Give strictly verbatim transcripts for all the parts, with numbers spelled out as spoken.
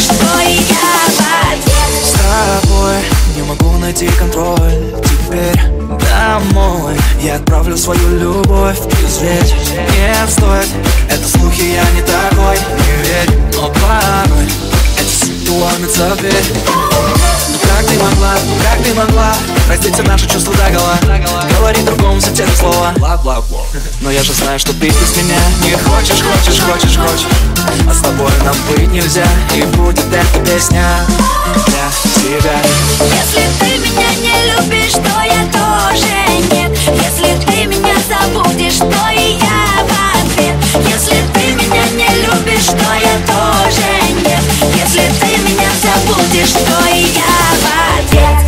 то и я в ответ. С тобой не могу найти контроль. Теперь домой я отправлю свою любовь. Изветь не стоит, это слухи, я не такой. Не верь, но порой это суть ломится в дверь. Ну как ты могла, ну как ты могла раздеть все наши чувства догола, говорить другому все те же слова. Но я же знаю, что ты без меня не хочешь, хочешь, хочешь, хочешь. А с тобой нам быть нельзя, и будет эта песня для тебя. Если ты меня не любишь, то я тоже нет. Если ты меня забудешь, то и я в ответ. Если ты меня не любишь, то я тоже нет. Если ты меня забудешь, то и я в ответ.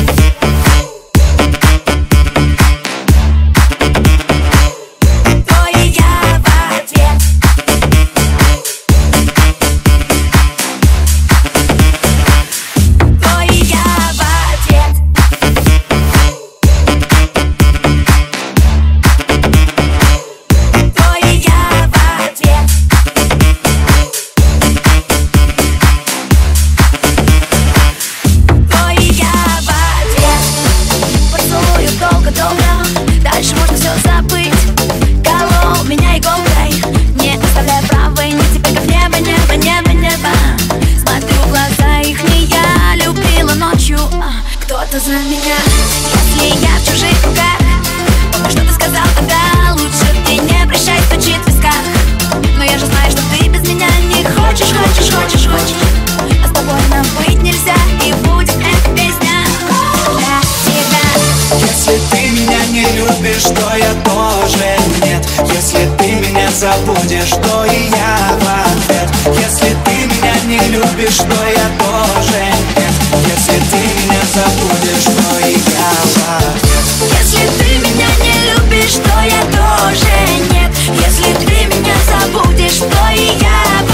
Дальше можно все забыть. Колол меня иголкой, не оставляя правой нити, как небо, небо, небо, небо. Смотрю в глаза их, не я любила ночью, а кто-то за меня. Если я в чужих руках, помню, что ты сказал тогда. Лучше ты не прощай, стучит в висках. Но я же знаю, что ты без меня не хочешь, хочешь, хочешь, хочешь. А с тобой нам быть нельзя, и будет эта песня для тебя. Если ты меня не любишь, то я тоже нет. Если ты меня забудешь, то и я в ответ. Если ты меня не любишь, то я тоже нет. Если ты меня забудешь, то и я в ответ. Если ты меня не любишь, то я тоже нет. Если ты меня забудешь, то и я в